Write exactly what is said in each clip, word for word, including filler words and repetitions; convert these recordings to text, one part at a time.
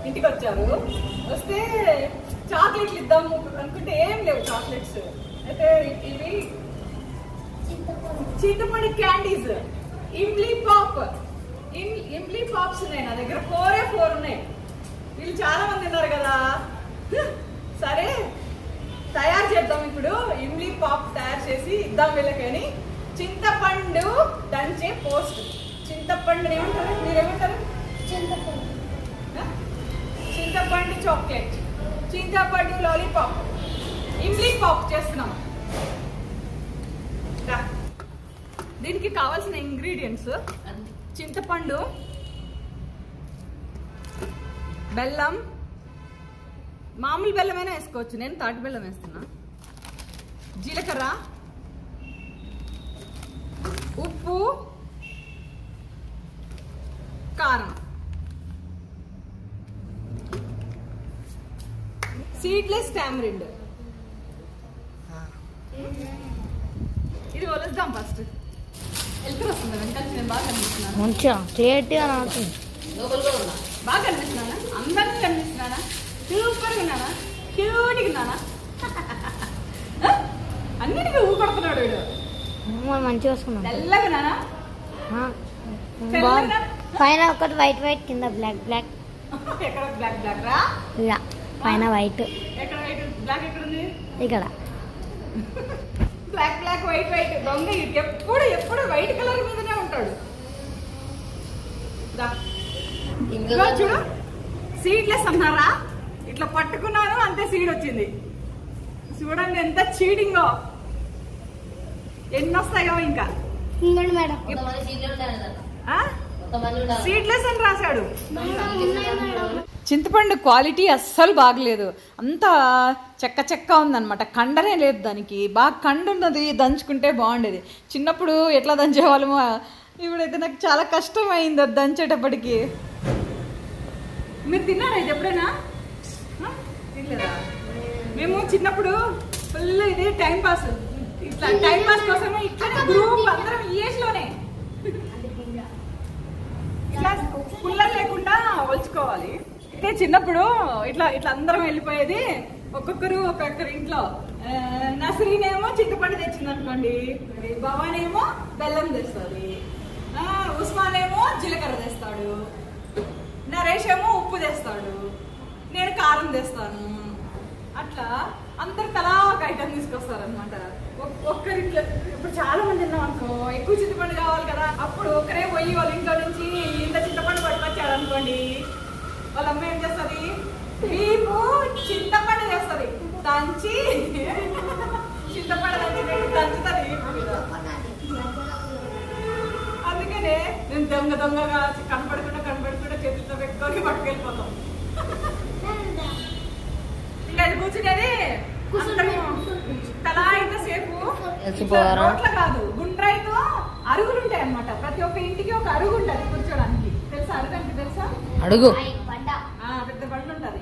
ఇంటికి వచ్చారు. వస్తే చాక్లెట్లు ఇద్దాము అనుకుంటే ఏం లేవు చాక్లెట్స్. అయితే ఇవి చింతపండు candies, imli pop, imli pops ఉన్నాయి నా దగ్గర. ఫోరే ఫోర్ ఉన్నాయి. వీళ్ళు చాలా మంది ఉన్నారు కదా, సరే తయారు చేద్దాం ఇప్పుడు. ఇమ్లీ పాప్ తయారు చేసి ఇద్దాం వీళ్ళకని చింతపండు దంచే పోస్ట్. చింతపండు ఏమంటారు మీరేమంటారు? చింతపండు చింతపండు చాక్లెట్, చింతపండు లాలీపాప్, ఇమ్లీ పాప్ చేస్తున్నాం. దీనికి కావాల్సిన ఇంగ్రీడియంట్స్ చింతపండు, బెల్లం, మామూలు బెల్లమైనా వేసుకోవచ్చు, నేను తాటి బెల్లం వేస్తున్నా, జీలకర్ర, ఉప్పు, కారం, సీడ్లెస్ టామరిండ్. ఇది వలుద్దాం ఫస్ట్. వెళ్తూ వస్తుంది వెనకాల. నేను బాగా కనిపిస్తున్నాను, బాగా కనిపిస్తున్నానా, అందంగా కనిపిస్తున్నానా, సూపర్గా ఉన్నానా, క్యూట్గా ఉన్నానా? అన్నిటికీ ఊ కొడుతున్నాడు వీడు. మంచిగా వస్తున్నాడు. తెల్లగా నానా, పైన ఒకటి వైట్ వైట్, కింద బ్లాక్ బ్లాక్. ఎక్కడ బ్లాక్ బ్లాక్ రా? ఇలా పైన వైట్. ఎక్కడ వైట్ బ్లాక్ ఎక్కడ ఉంది? ఇక్కడ బ్లాక్ బ్లాక్ వైట్ వైట్. దొంగ ఎప్పుడు ఎప్పుడు వైట్ కలర్ మీదనే ఉంటాడు. చూడు, సీడ్లెస్ అన్నారా, ఇట్లా పట్టుకున్నాను అంతే సీడ్ వచ్చింది. చూడండి ఎంత చీటింగో. ఎన్ని వస్తాయో ఇంకా. సీడ్లెస్ అని రాశాడు. చింతపండు క్వాలిటీ అస్సలు బాగలేదు, అంతా చెక్క చెక్క ఉందన్నమాట. కండనే లేదు దానికి. బాగా కండు ఉన్నది, దంచుకుంటే బాగుండేది. చిన్నప్పుడు ఎట్లా దంచేవాళ్ళమో, ఇప్పుడైతే నాకు చాలా కష్టం అయింది అది దంచేటప్పటికి. మీరు తిన్నారా ఇది ఎప్పుడైనా? తినలేదా? మేము చిన్నప్పుడు ఫుల్ ఇది టైం పాస్, ఇట్లా టైం పాస్ కోసమే ఇట్లా గ్రూప్ అందరం ఈ ఏజ్ లోనే ఇట్లా పుల్లలు లేకుండా ఒలుచుకోవాలి. అయితే చిన్నప్పుడు ఇట్లా ఇట్లా అందరం వెళ్ళిపోయేది, ఒక్కొక్కరు ఒక్కొక్కరు ఇంట్లో. నసరీనేమో చింతపండు తెచ్చింది అనుకోండి, భవాన్ ఏమో బెల్లం తెస్తుంది, ఉస్మాన్ ఏమో జీలకర్ర తెస్తాడు, నరేష్ ఏమో ఉప్పు తెస్తాడు, నేను కారం తెస్తాను. అట్లా అందరు తలా ఒక ఐటమ్ తీసుకొస్తారు అనమాట. ఒక్కరింట్లో ఇప్పుడు చాలా మంది ఉన్నాం అనుకో, ఎక్కువ చింతపండు కావాలి కదా, అప్పుడు ఒక్కరే పోయి వాళ్ళ ఇంట్లో నుంచి ఇంత చింతపండు పట్టుకొచ్చాడు అనుకోండి, వాళ్ళ అమ్మ ఏం చేస్తుంది, వీపు చింతపండు చేస్తుంది, దంచి చింతపండు దంచి దంచుతుంది. అందుకనే నేను దొంగ దొంగగా కనపడకుండా కనపడకుండా చేతులతో పెట్టుకొని పట్టుకెళ్ళిపోతాం. ఇంకా అది కూర్చునేది తలా ఇంతసేపు రోట్ల కాదు, గుండ్రాయితో అరుగులు ఉంటాయి అనమాట. ప్రతి ఒక్క ఇంటికి ఒక అరుగు ఉంటుంది కూర్చోడానికి. తెలుసా అరుగు అంటే? తెలుసా? అడుగు పెద్ద బండ్లు ఉంటది.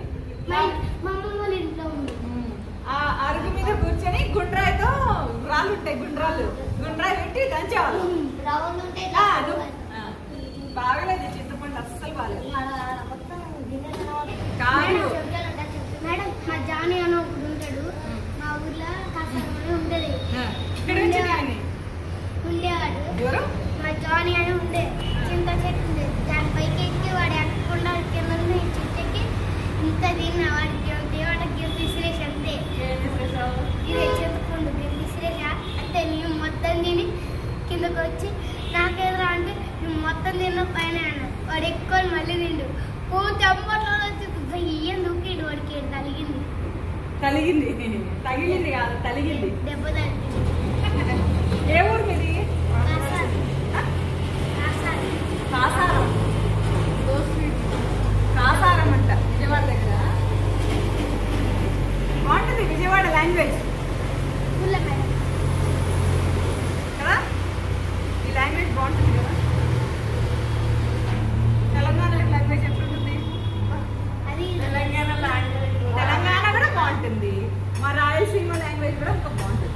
ఆ అరుగు మీద కూర్చొని గుండ్రాయితో రాళ్ళు ఉంటాయి, గుండ్రాళ్ళు గుండ్రాయి పెట్టి దంచేవాళ్ళు. బాగలేదు చింతపండు, అస్సలు బాగలేదు. కాదు మేడం, మా జానీ అని ఒకడు ఉంటాడు మా ఊర్లో, కాసారమని ఉండేది ఉండేవాడు. మా జానీ అని ఉండే చింత చెట్టు ఉండేది, దాని పైకి ఎక్కి వాడు ఎక్కకుండా కింద చెట్టుకి ఇంత తిన్నా వాడికి వాడికి విసిరేసి అంతే. ఇదే చింతపండు విసిరేసా అంతే. నేను మొత్తం తిని కిందకు వచ్చి నాకేదరా అంటే నువ్వు మొత్తం తిన్న పైన అన్నాడు. వాడు ఎక్కువ మళ్ళీ తిండు. ఓ చంపట్లో వచ్చి ఏం దూకిడు, వాడికి తలిగింది. తలిగింది తగిలింది కాదు, తలిగింది. దెబ్బ తగిలింది. ఏ ఊరు మీది? కాసారం. కాసారం అంట, విజయవాడ దగ్గర. బాగుంటుంది విజయవాడ లాంగ్వేజ్ కదా, ఈ లాంగ్వేజ్ బాగుంటుంది కదా. తెలంగాణ లాంగ్వేజ్ ఎట్లుంటుంది? తెలంగాణ లాంగ్వేజ్ తెలంగాణ కూడా బాగుంటుంది. మా రాయలసీమ లాంగ్వేజ్ కూడా ఇంకా బాగుంటుంది.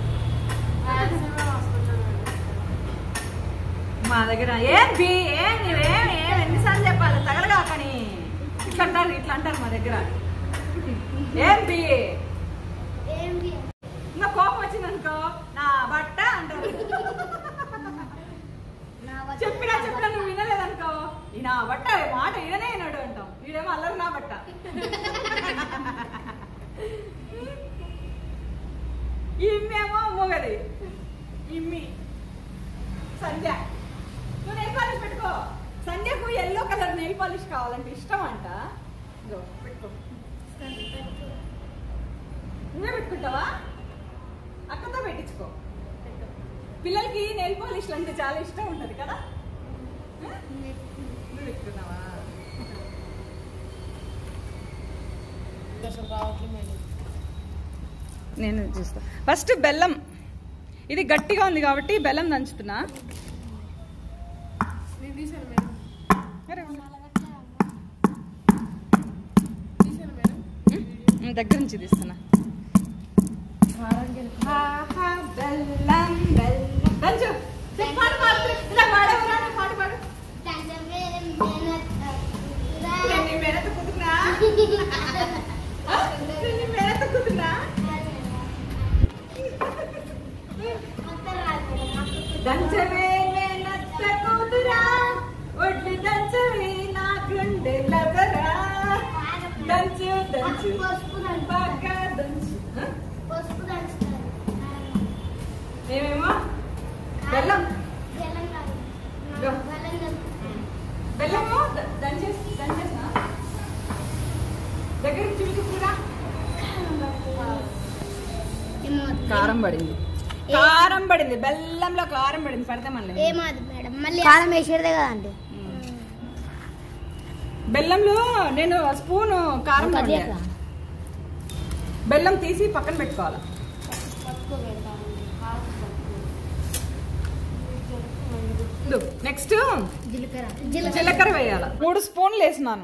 మా దగ్గర ఏం ఏం ఏం ఎన్నిసార్లు చెప్పాలి, తగలగా కానీ ఇట్లా అంటారు ఇట్లా అంటారు. దగ్గర ఏంటి ఏంటి నా కోపం వచ్చిందనుకో నా బట్ట అంటారు. చెప్పినా చెప్పినా నువ్వు వినలేదనుకో ఈ నా బట్ట మాట ఈయనే వినాడు అంటాం. వీడేమో అల్లరు నా బట్ట. ఇమ్మేమో మూగది. ఇమ్మి సంధ్య నువ్వు నెయిల్ పాలిష్ పెట్టుకో. సంధ్యకు ఎల్లో కలర్ నెయిల్ పాలిష్ కావాలంటే ఇష్టం అంట. పెట్టుకో. నువ్వే పెట్టుకుంటావా? అక్కతో పెట్టించుకో. పిల్లలకి నెయిల్ పాలిష్లు అంటే చాలా ఇష్టం ఉంటుంది కదా. నువ్వు పెట్టుకున్నావా? నేను చూస్తా. ఫస్ట్ బెల్లం, ఇది గట్టిగా ఉంది కాబట్టి బెల్లం దంచుతున్నా. దగ్గర నుంచి తీస్తున్నా. బెల్లం బెల్లం దంచు. పాడు పాడు ఇలా పాడవరా? పాడు పాడు. మెడత కుదురునా? మెడత కుదురునా? దంచవే మెనత్త కూతురా, ఒడ్లు దంచవే నా గుండెలదరా. దంచు దంచు బాగా దంచు. ఏమేమో బెల్లం బెల్లము దంచేసి దంచేసా దగ్గర చూసుకురా. కారం పడింది, కారం పడింది, బెల్లంలో కారం పడింది. పడితే మళ్ళీ ఏమాది మేడం మళ్ళీ కారం వేసేదే కదా అండి. బెల్లంలో నేను స్పూను కారం బెల్లం తీసి పక్కన పెట్టుకోవాలి. నెక్స్ట్ జీలకర్ర జీలకర్ర వేయాల. మూడు స్పూన్లు వేసినాను.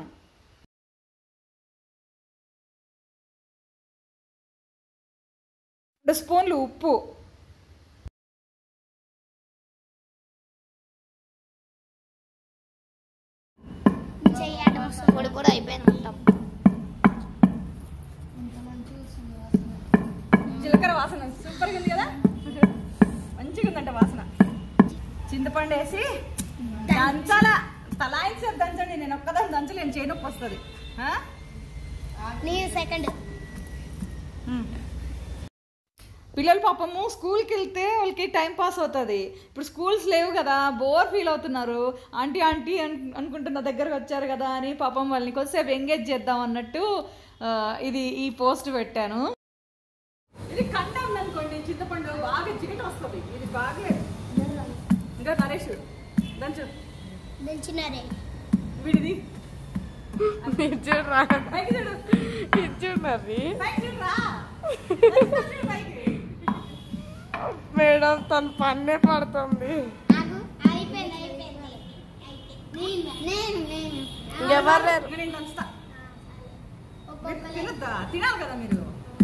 రెండు స్పూన్లు ఉప్పు, పొడి కూడా అయిపోయింది మొత్తం. జీలకర్ర వాసన సూపర్గా ఉంది కదా, మంచిగా ఉందంట వాసన. చింతపండు వేసి దంచాల. తలాయించి దంచండి, నేను ఒక్కదాన్ని దంచలేను, చేయి నొప్పి వస్తుంది. సెకండ్ పిల్లలు పాపము స్కూల్కి వెళ్తే వాళ్ళకి టైం పాస్ అవుతుంది. ఇప్పుడు స్కూల్స్ లేవు కదా, బోర్ ఫీల్ అవుతున్నారు. ఆంటీ ఆంటీ అనుకుంటున్న దగ్గరకు వచ్చారు కదా అని పాపం వాళ్ళని కొద్దిసేపు ఎంగేజ్ చేద్దాం అన్నట్టు ఇది ఈ పోస్ట్ పెట్టాను. ఇది కండ ఉందనుకోండి, చింతపండు బాగా జిగట వస్తుంది. ఇది బాగా ఇంకా నరేష్ దంచు దంచినారే వీడిది చూడరా పైకి చూడు, చూడరి పైకి చూడరా మేడం తన పన్నే పడుతుంది. అయిపోయింది అయిపోయింది నేను నేను ఎవరు నేను దంచుతా. తినొద్దా? తినాలి కదా మీరు.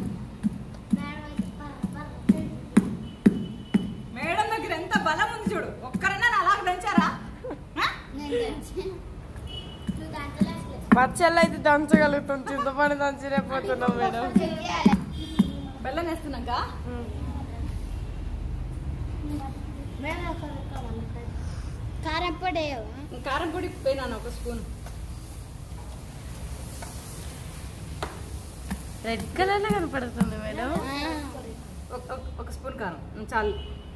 మేడం దగ్గర ఎంత బలం ఉంది చూడు. ఒక్కరన్నా అలాగ దంచారా? పచ్చళ్ళు అయితే దంచగలుగుతాం, చింతపండు దంచలేకపోతున్నాం మేడం. బెల్లం వేస్తున్నాక కారం పొడి కారం పొడి పోయినాను ఒక స్పూన్. రెడ్ కలర్ లో కనపడుతుంది మేడం. ఒక స్పూన్ కారం చాలు.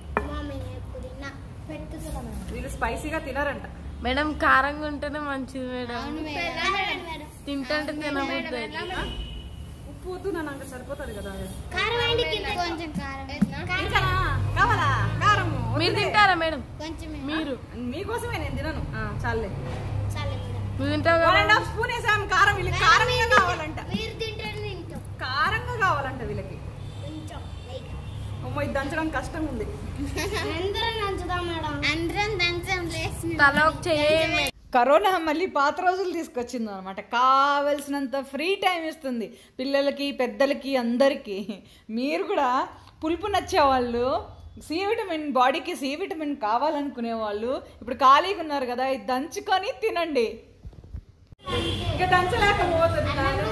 వీళ్ళు స్పైసీగా తినారంట మేడం. కారంగా ఉంటేనే మంచిది మేడం, తింటే తినబుద్ధి. ఉప్పు వద్దు నన్ను అంత సరిపోతుంది కదా. కొంచెం కారం కావాలా కారము? మీరు తింటారా మేడం? కొంచెం మీరు మీకోసమే నేను తినను. చాలే నువ్వు తింటావు వన్ అండ్ హాఫ్ స్పూన్ వేసాం కారం. వీళ్ళకి కారంగా కావాలంట, మీరు తింటారు తింటాం కారంగా కావాలంట వీళ్ళకి. అమ్మో ఇది దంచడం కష్టం ఉంది. అందరం దంచుదాం మేడం, అందరం దంచం లేచి తల ఒక చేయండి. కరోనా మళ్ళీ పాత రోజులు తీసుకొచ్చింది అనమాట. కావలసినంత ఫ్రీ టైం ఇస్తుంది పిల్లలకి, పెద్దలకి, అందరికీ. మీరు కూడా పులుపు నచ్చేవాళ్ళు, సి విటమిన్, బాడీకి సి విటమిన్ కావాలనుకునే వాళ్ళు ఇప్పుడు ఖాళీగా ఉన్నారు కదా, ఇది దంచుకొని తినండి. ఇంకా దంచలేకపోతుంది నాను.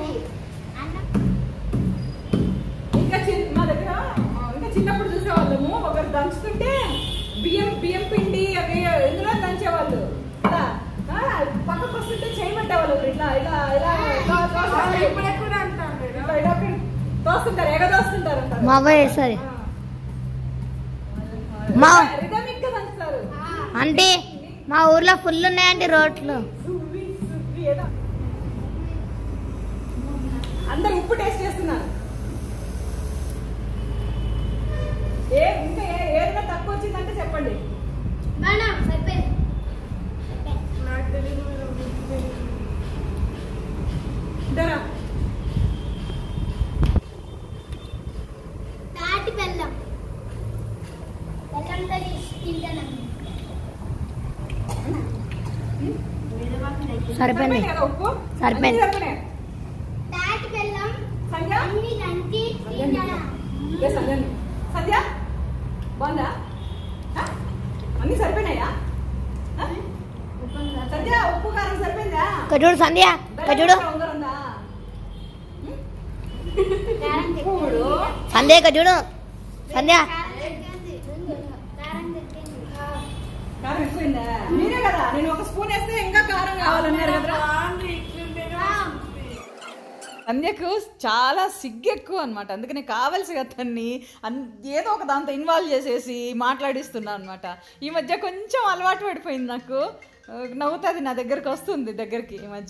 ఇంకా చిన్న మా దగ్గర ఇంకా చిన్నప్పుడు చూసేవాళ్ళము, ఒకరు దంచుతుంటే బియ్యం బియ్యం పిండి అవి ఎందులో దంచేవాళ్ళు, ఇలా పక్కకు వస్తుంటే చేయమంటేవాళ్ళు ఇట్లా ఇలా ఇలా తోస్తుంటారు, ఎగ తోస్తుంటారు అంటారు. మా అబ్బాయి వేస్తుంది మా రిథమిక్ గా దంచుతారు. అంటే మా ఊర్లో ఫుల్ ఉన్నాయండి రోడ్లు. అందరు ఉప్పు టేస్ట్ చేస్తున్నారు. ఏ ఇంకా ఏదైనా తక్కువ వచ్చిందంటే చెప్పండి. తాటి బెల్లం బెల్లంతో తింటాను. సరిపోయింది కదా ఉప్పు సరిపోయింది. తాటి బెల్లం సంధ్య అన్ని దంచి తింటాను. ఏ సంధ్య సంధ్య బాగుందా? ఆ? అన్ని సరిపోయినాయా? ఆ? సంధ్య ఉప్పు కారం సరిపోయిందా? కజూడు సంధ్య కజూడు ఉందా? కారం ఇప్పుడు సంధ్య కజూడు సంధ్య కారం ఎక్కువైందా? మీరే కదా నేను ఒక స్పూన్ వేస్తే ఇంకా కారం కావాలన్నారు కదా. సంధ్యకు చాలా సిగ్గు ఎక్కువ అనమాట, అందుకని కావాల్సి అతన్ని అన్ ఏదో ఒక దాంతో ఇన్వాల్వ్ చేసేసి మాట్లాడిస్తున్నాను అనమాట. ఈ మధ్య కొంచెం అలవాటు పడిపోయింది నాకు, నవ్వుతుంది, నా దగ్గరకు వస్తుంది దగ్గరికి ఈ మధ్య.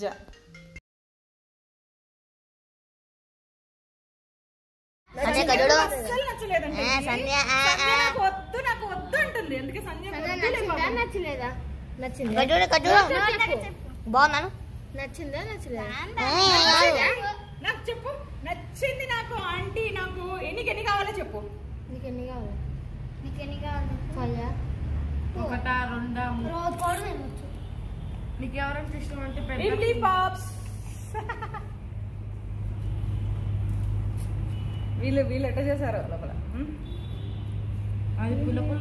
సంధ్య కజూడు అస్సలు నచ్చలేదండి. ఆ, సంధ్య, ఆ, సంధ్య ఆ. నాకు వద్దు నాకు వద్దు అంటుంది, అందుకే సంధ్య వద్దులే నచ్చలేదా? నచ్చింది. కజూడు కజూడు బాగున్నాను. నచ్చిందా నచ్చలేదా? నాకు చెప్పు, నచ్చింది నాకు ఆంటీ. నాకు ఎన్నికి ఎన్ని కావాలో చెప్పు. నీకు ఎన్ని కావాలి? నీకు ఎన్ని కావాలి? ఫైవ్. ఒకటా రెండా మూడు? రోజు కూడా నేను వచ్చు. నీకు ఎవరంటే ఇష్టం అంటే పెద్ద ఇడ్లీ పాప్స్. వీళ్ళు వీళ్ళు ఎట్లా చేశారు లోపల. ఉమ్. అది పుల్ల పుల్ల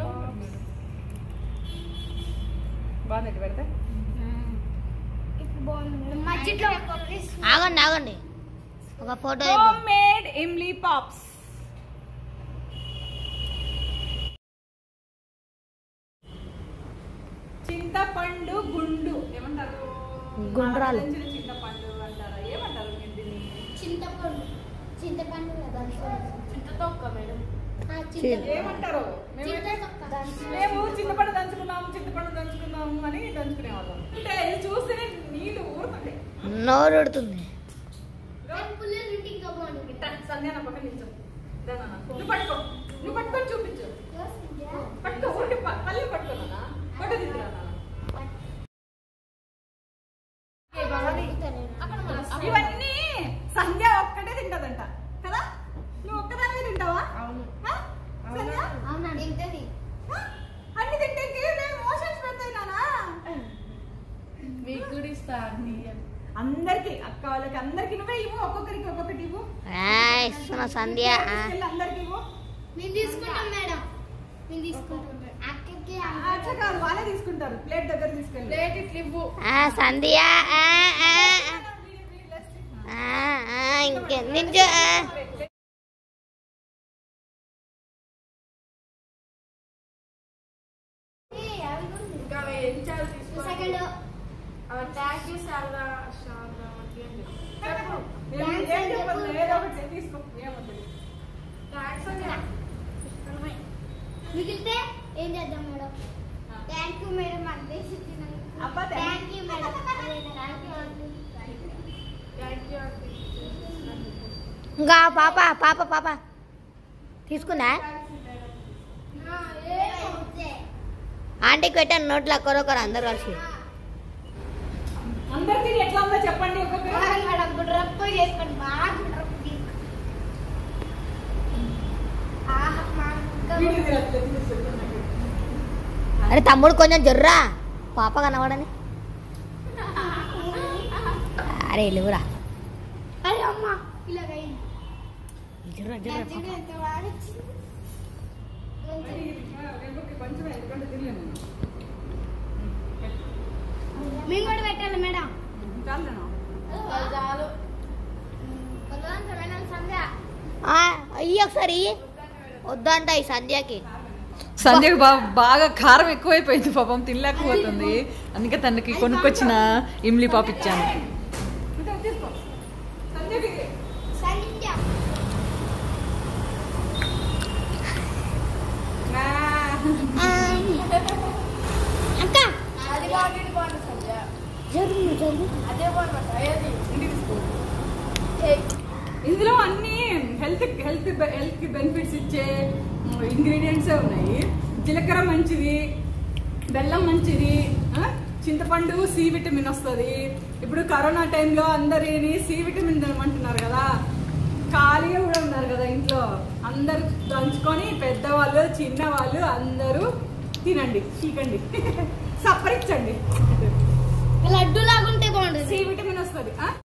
బాగుంది ఎట్లా పెడితే. ఇప్పుడు బాగుంది. మధ్యలో ఆగండి ఆగండి ఒక photo homemade imli pops. చింతపండు గుండు ఏమంటారు? గుండ్రాలు. దంచిన చింతపండు అంటారా, ఏమంటారు మీరు దీన్ని? చింతపండు చింతపండు కదా చింతతొక్క మేడం. ఏమంటారు? మేము మేము చింతపండు దంచుకున్నాము చింతపండు దంచుకున్నాము అని దంచుకునే వాళ్ళం. అంటే ఇది చూస్తేనే నీళ్ళు ఊరుతుంది. నోరు ఉడుతుంది. ఇంకా బాగుంది. సంధ్య నా పక్కన నిల్చో. నువ్వు పట్టుకో, నువ్వు పట్టుకొని చూపించు. పట్టుకో, ఊరికి పల్లి పట్టుకున్నా ఫోటో తీసుకురా. ఇవన్నీ సంధ్య ఒక్కటే తింటదంట కదా, నువ్వు ఒక్కదానివే తింటావా? అవును. ఆ? సంధ్య అవునా తింటది. ఆ? అన్ని తింటే మోషన్స్ పెడతాయి నానా. మీకు కూడా ఇస్తా అన్ని. అందరికి అక్క వాళ్ళకి అందరికి నువ్వే ఇవ్వు, ఒక్కొక్కరికి ఒక్కొక్కటి ఇవ్వు. ఇస్తున్నా సంధ్య. అందరికి ఇవ్వు. మేము తీసుకుంటాం మేడం, మేము తీసుకుంటాం. అక్కకి అట్లా కాదు, వాళ్ళే తీసుకుంటారు. ప్లేట్ దగ్గర తీసుకెళ్ళి ప్లేట్ ఇట్లా ఇవ్వు. సంధ్య ఇంకే నించు. ఇంకా ఏం చేయాలి తీసుకోవాలి. Second thank you Sharada Sharada మంచిగా చెప్పు. ఏం చెప్పదు, ఏదో ఒకటి తీసుకో. ఏమవుతుంది? థ్యాంక్స్ అని మిగిలితే ఏం చేద్దాం మేడం? Thank you madam. అంటే అబ్బా thank you madam. Thank you అండి. ఇంకా పాప పాప పాప తీసుకుందా? ఆంటీకి పెట్టాను నోట్లో కొరకొర అందరు కలిసి. అందరికి ఎట్లా ఉందో చెప్పండి ఒక్కొక్కరు. మేడం గుడ్రప్పు చేసుకోండి, బాగా గుడ్రప్పు చేసుకోండి. ఆహా మా వీడియో తీయొద్దు, తీయొద్దు. అరే తమ్ముడు కొంచెం జర్రా పాప కనబడని. అరే లేవురా అరే అమ్మ ఇలాగ జర్రా జర్రా పాప. ఎంత బాగా వచ్చింది. కొంచెం ఎందుకంటే తినలేను. మేము కూడా పెట్టాలి మేడం. చాలా చాలు అయ్యి ఒకసారి వద్దంట ఈ సంధ్యకి. సంధ్యకు బా బాగా కారం ఎక్కువైపోయింది పాపం, తినలేకపోతుంది. అందుకే తనకి కొనుక్కొచ్చిన ఇమ్లీ పాప్ ఇచ్చాను. అక్క అది బాగుంది బాగుంది సంధ్య జరుగు జరుగు. అదే బాగుంది ఏది ఇందులో అన్ని హెల్త్ హెల్త్ హెల్త్ కి బెనిఫిట్స్ ఇచ్చే ఇంగ్రీడియంట్సే ఉన్నాయి. జీలకర్ర మంచిది, బెల్లం మంచిది, చింతపండు సి విటమిన్ వస్తుంది. ఇప్పుడు కరోనా టైంలో అందరిని సి విటమిన్ తినమంటున్నారు కదా, ఖాళీగా కూడా ఉన్నారు కదా ఇంట్లో, అందరు దంచుకొని పెద్దవాళ్ళు చిన్నవాళ్ళు అందరూ తినండి, చీకండి, సప్పరించండి. లడ్డు లాగుంటే బాగుంటుంది. సి విటమిన్ వస్తుంది.